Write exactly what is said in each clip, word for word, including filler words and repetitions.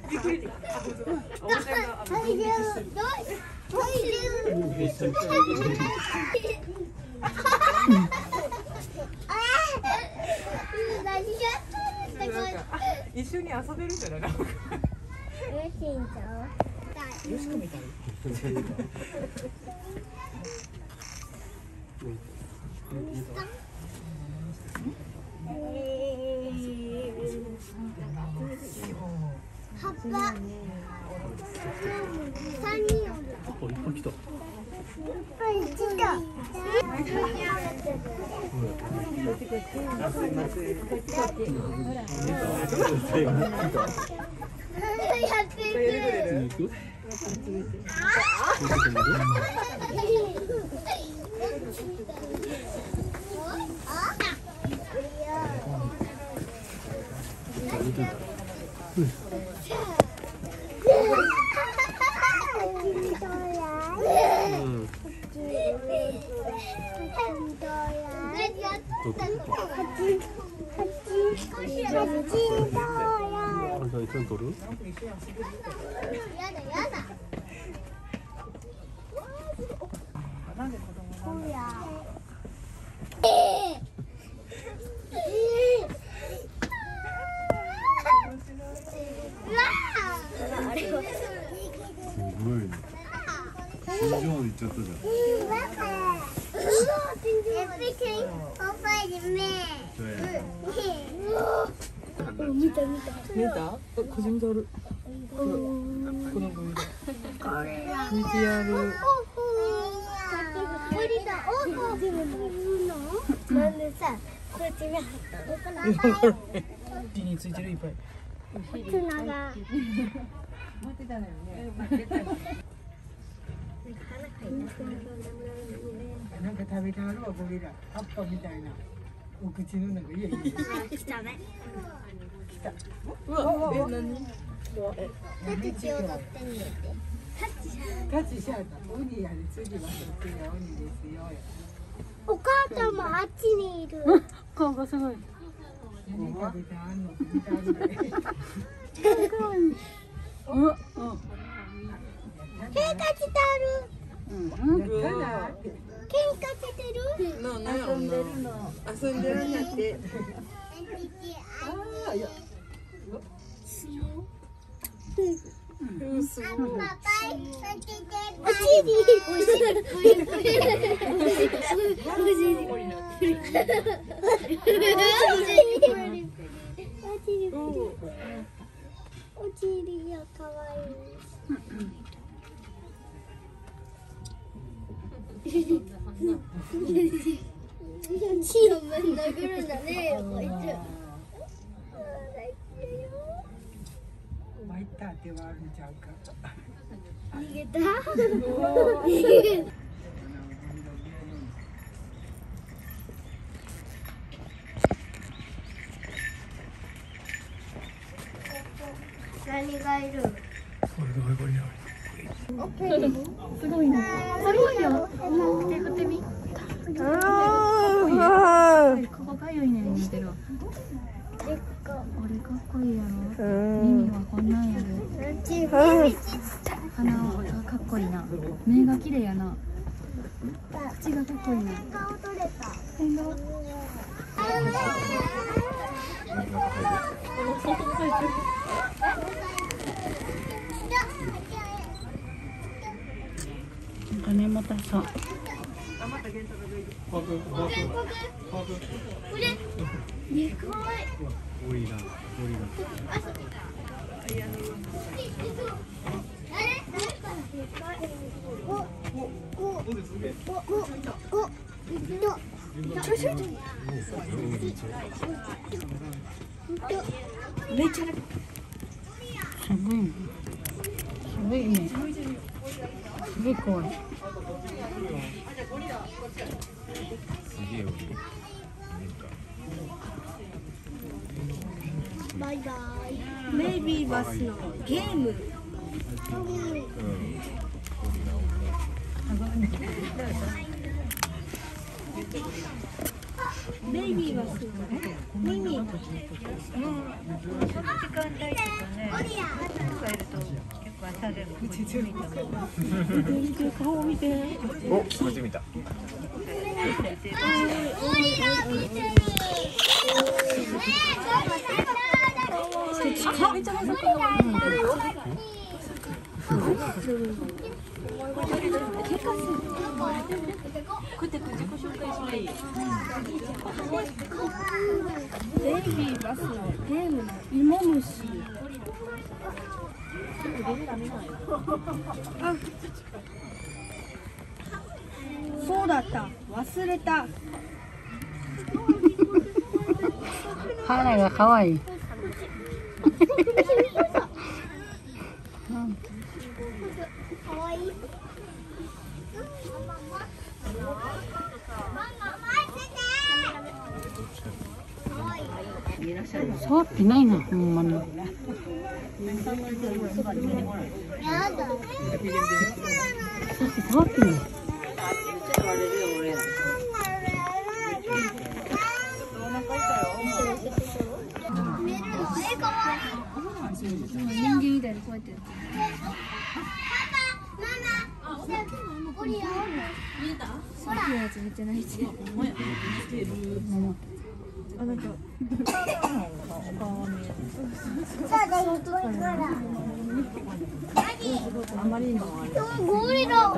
びっくり。あ、本当だ。おばちゃんがあの分泌してる。一緒に遊べるんじゃない？なんか。 嬉しいんちゃう？ よしこみたい。 葉っぱ。三人おる。 あ、いっぱい来た。 いっぱい来た。やってる。見た見た。見た？小島ある。この子見た。見てやる。 なんでさ、こっちに入ったの？ 手についてるいっぱい。 ツナが。 待ってたのよね。なんか食べたあるわゴリラ。葉っぱみたいな。お口の中いやいや。 来たね。 来た。うわ、え、何？ タッチ踊ってんねんて。タッチしタッチしちゃった。鬼やで次はそっちが鬼ですよ。 お母ちゃんもあっちにいる。 顔がすごい。何食べたあんの？見たあるで。うん、うん。喧嘩してる。 うん。喧嘩してる。 の遊んでるの。遊んでるんだって。ああ、いや。うん、すごい。おちり。おちりが可愛い。血をぶん殴るんだね、こいつ。 参ったってはあるんちゃうか。 逃げた。逃げた。何がいる？ すごいね。すごいよ。手振ってみ。 ああ。 ここかゆいねん似てるわ。俺かっこいいやろ。耳はこんなんやで。鼻がかっこいいな。目が綺麗やな。口がかっこいいな。変顔。 金本さん。 ゴリラ、ゴリめっちゃ。すごいね。すごいね。すごい怖い。 すげえよ。 バイバイ。メイビーバスのゲーム。メイビーバスのミニ。うん。この時間帯とかね。 顔見て。 お、こっち見た。 ベイビーバスのゲームの芋虫。あ、そうだった。忘れた。 肌が可愛い。触ってないな、ほんまに。触ってない。 人間みたいにこうやってやってる。さっきのやつめっちゃ泣いてる。あ、なんかあまりにもあれ。 ゴリラ。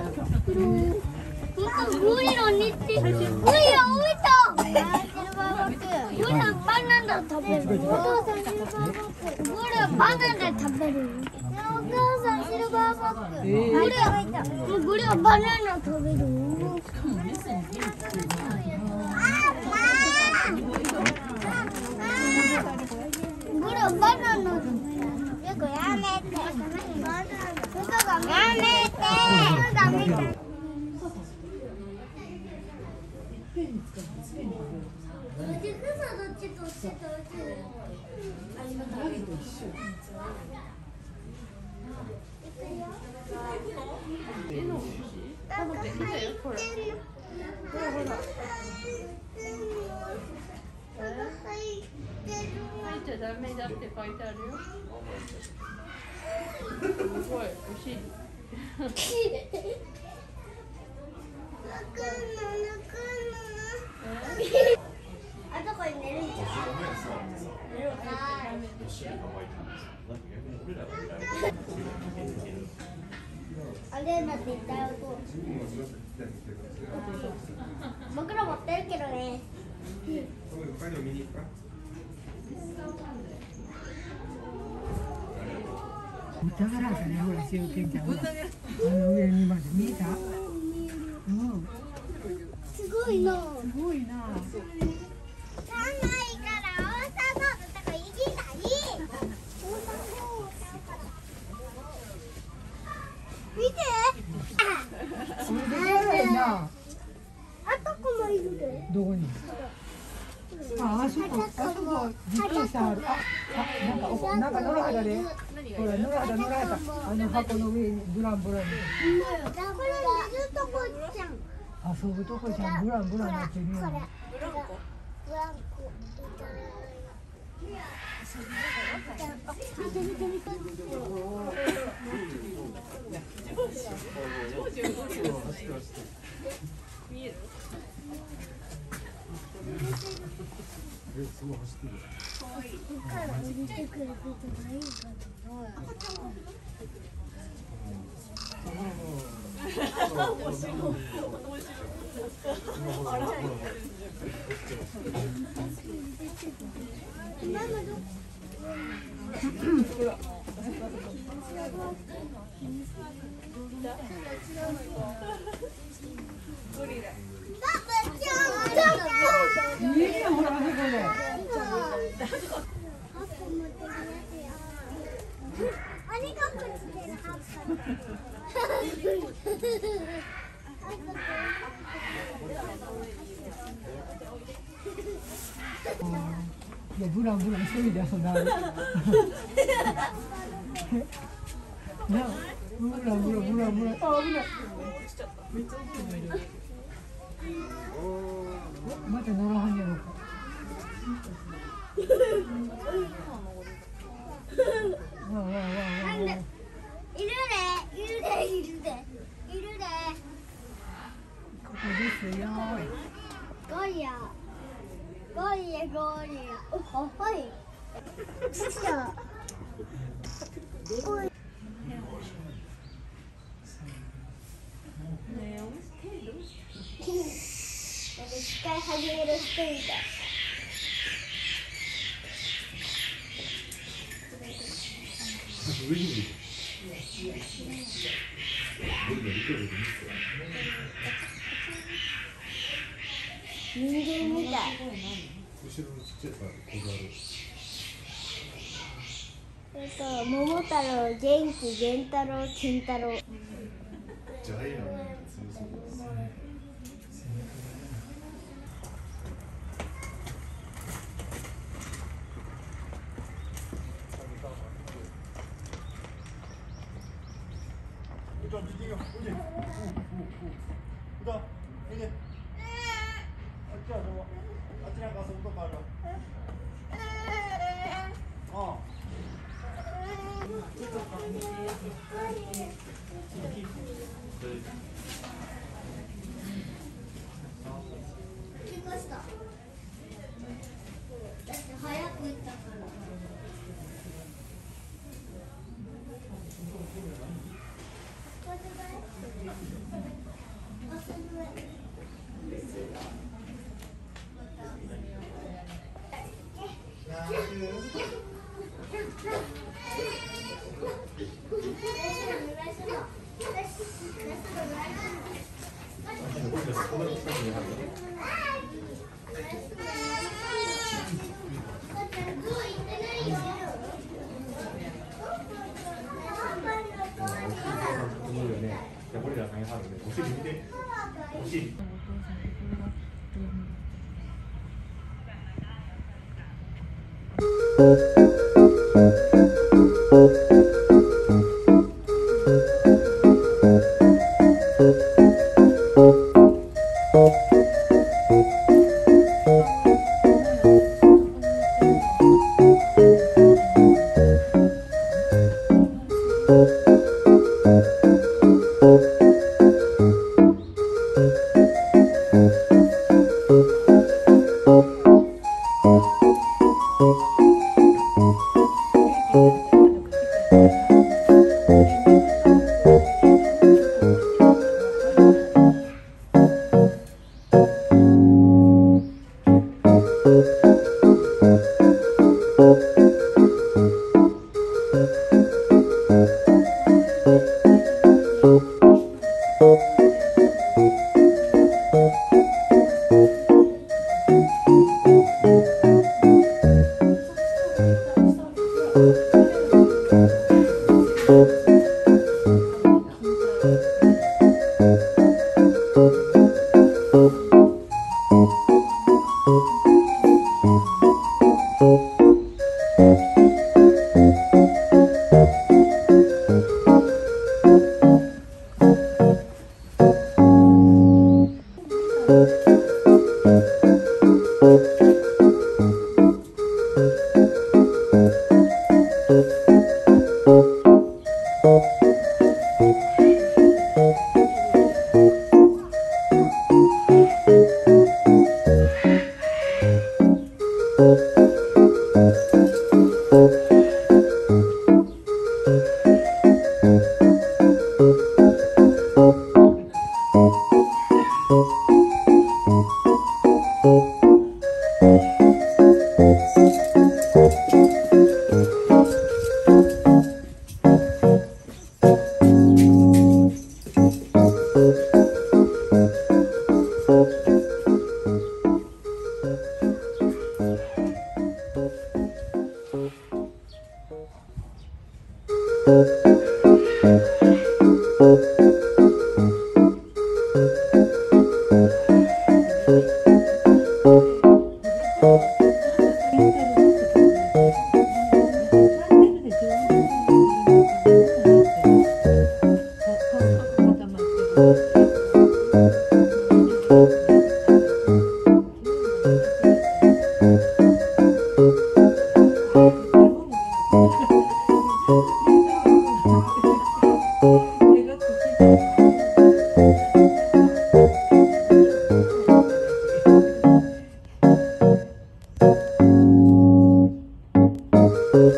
ゴリラにって。ゴリラ置いた。ゴリラバナナ食べる。ゴリラバナナ食べる。お母さんシルバーバッグ。ゴリラゴリラバナナ食べる。ゴリラバナナ。よくやめて。やめて。ダメだ。 ダメだって書いてあるよ。すごい、お尻。 あそこに寝るんじゃん。あれだって言ったよ。僕ら持ってるけどね。 だからさね、ほら、しおけんちゃんほら、あの上にまで見えた？うん。 すごいな。 すごいな。 寒いから大阪のとこ行きたい。見て。 すごいな。 あそこもいるで。 どこに？あ、あそこ、あそこ、自転車ある。あ、あ、なんか、お、なんか野良肌で。ほら、野良肌、野良肌。あの箱の上にブランブラン。 これ水とこちゃん。 遊ぶとこじゃん、ブランブランなってるよ。 ブランコ。ブランコ。見て見て見て。 見える。 すごい走ってる。 ここから降りてくることないんかいや、ブランブラン一人で遊んだ。なあ、ブランブランブランブラン。あ、危ない。また乗らはんやろか。わあわあわあわあ。 いるね。 一回始める人みたい。人間みたい。 後ろのちっちゃいさ、小猿。 えっと、桃太郎、元気、源太郎、金太郎。 ジャイアン強そうです。 怪我した。だって早く行ったから。 ゴリラさんやはるね。お尻見て。お尻。 う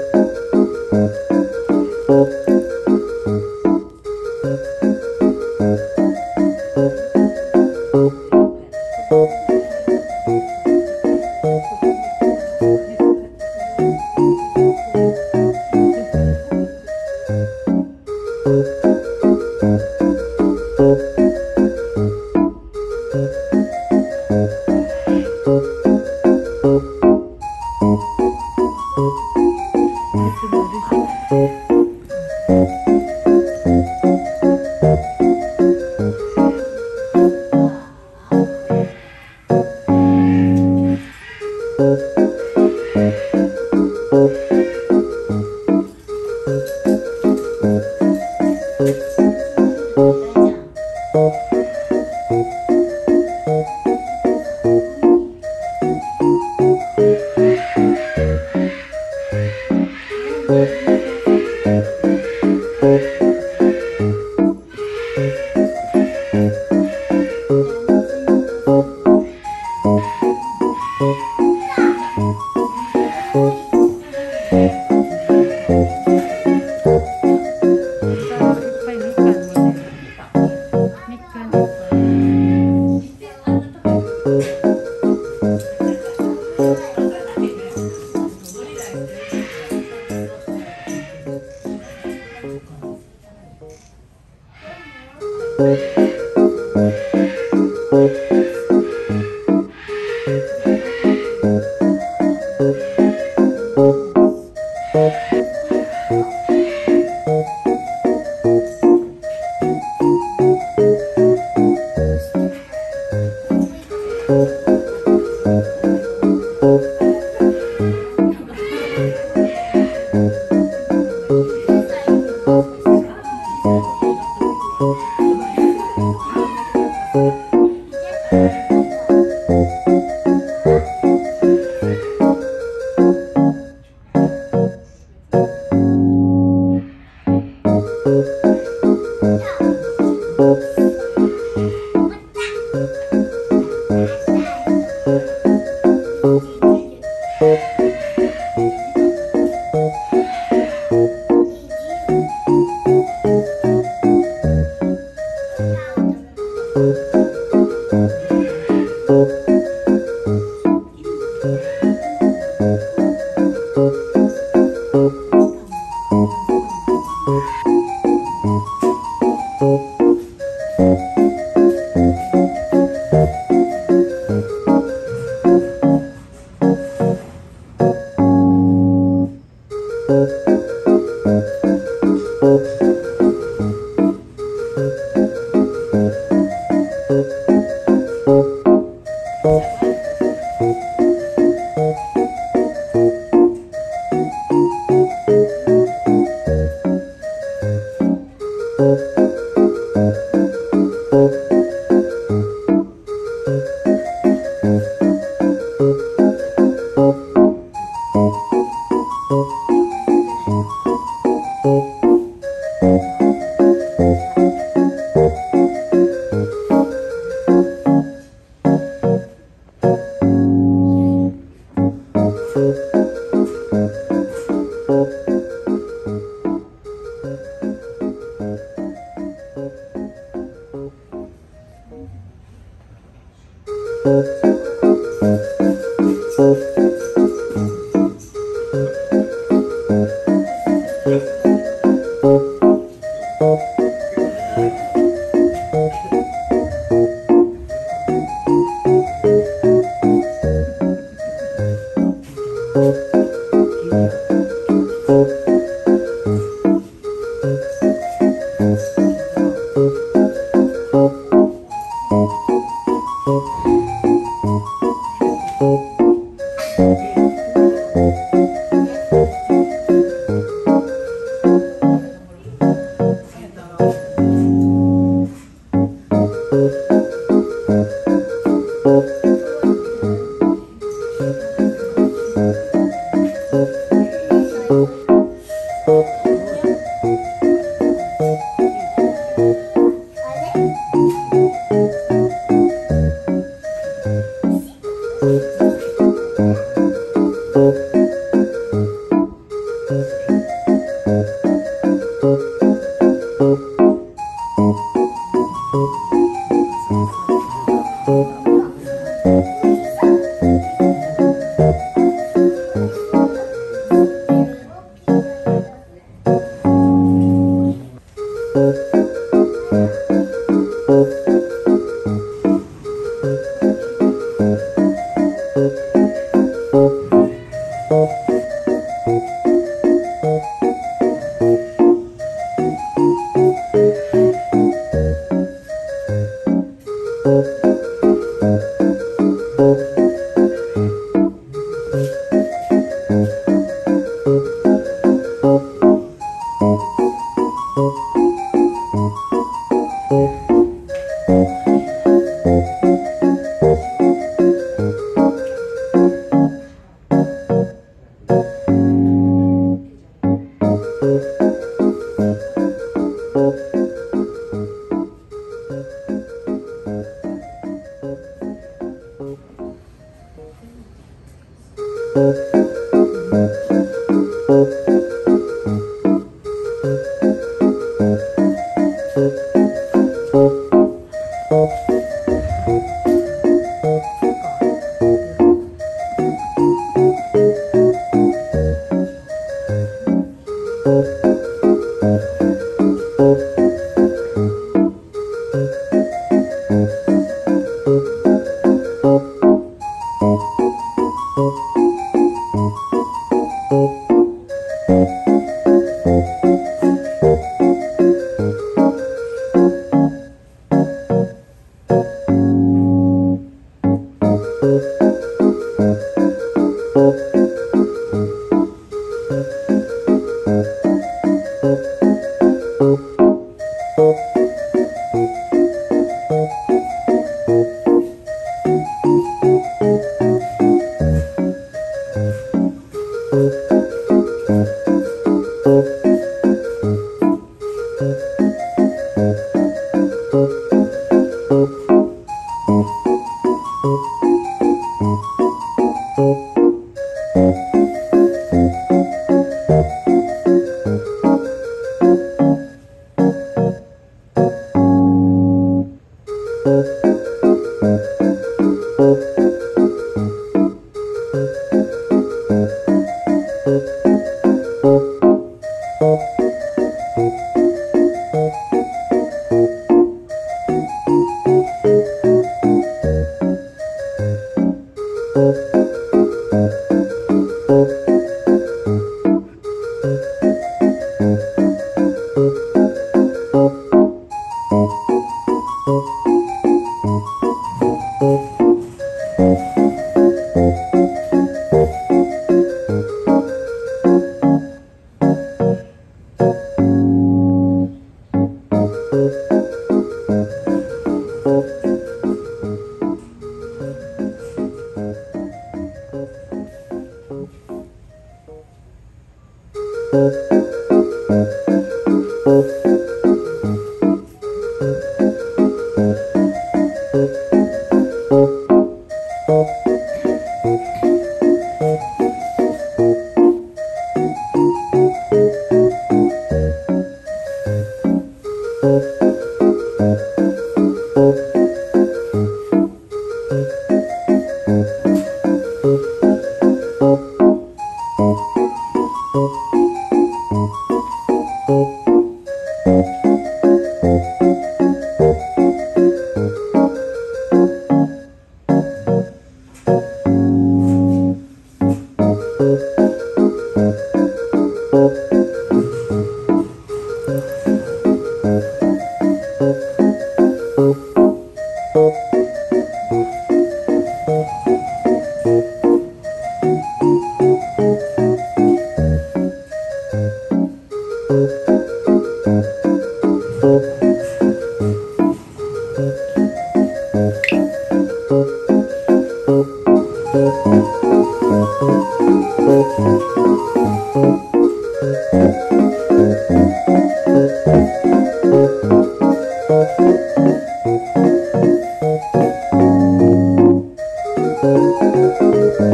Thank you.